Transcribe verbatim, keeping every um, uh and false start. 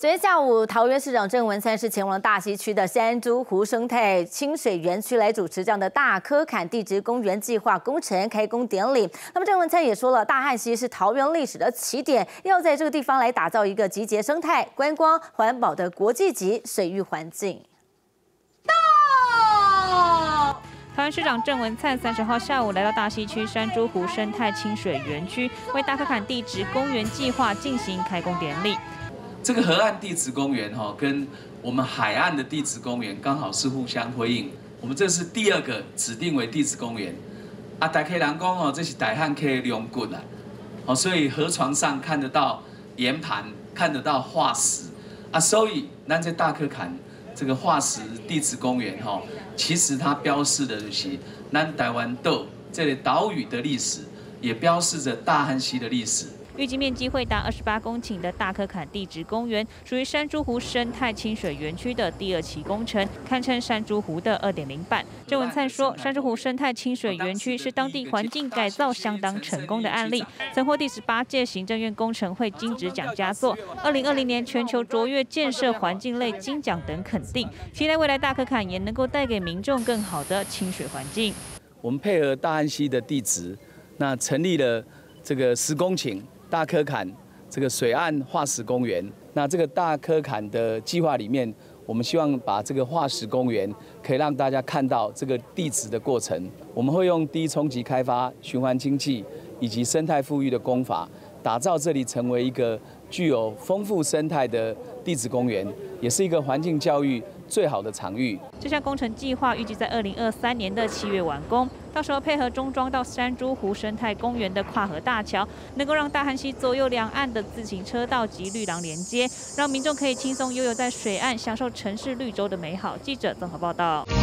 昨天下午，桃园市长郑文灿是前往大溪区的山猪湖生态清水园区来主持这样的大科坎地质公园计划工程开工典礼。那么郑文灿也说了，大汉溪是桃园历史的起点，要在这个地方来打造一个集结生态、观光、环保的国际级水域环境。 到。桃园市长郑文灿三十号下午来到大溪区山猪湖生态清水园区，为大科坎地质公园计划进行开工典礼。 这个河岸地质公园哈，跟我们海岸的地质公园刚好是互相辉映。我们这是第二个指定为地质公园。啊，大溪人讲哦，这是大汉溪的龙骨啦，哦，所以河床上看得到岩盘，看得到化石啊，所以咱这大科坎这个化石地质公园哈，其实它标示的就是咱台湾岛这个岛屿的历史，也标示着大汉溪的历史。 预计面积会达二十八公顷的大科坎地质公园，属于山猪湖生态清水园区的第二期工程，堪称山猪湖的 二点零 版。郑文灿说，山猪湖生态清水园区是当地环境改造相当成功的案例，曾获第十八届行政院工程会金质奖佳作，二零二零年全球卓越建设环境类金奖等肯定。期待未来大科坎也能够带给民众更好的清水环境。 我们配合大汉溪的地质，那成立了这个十公顷。 大科坎这个水岸化石公园，那这个大科坎的计划里面，我们希望把这个化石公园可以让大家看到这个地质的过程。我们会用低冲击开发、循环经济以及生态富裕的工法，打造这里成为一个具有丰富生态的地质公园，也是一个环境教育最好的场域。 这项工程计划预计在二零二三年的七月完工。 到时候配合中庄到山猪湖生态公园的跨河大桥，能够让大汉溪左右两岸的自行车道及绿廊连接，让民众可以轻松悠游在水岸，享受城市绿洲的美好。记者综合报道。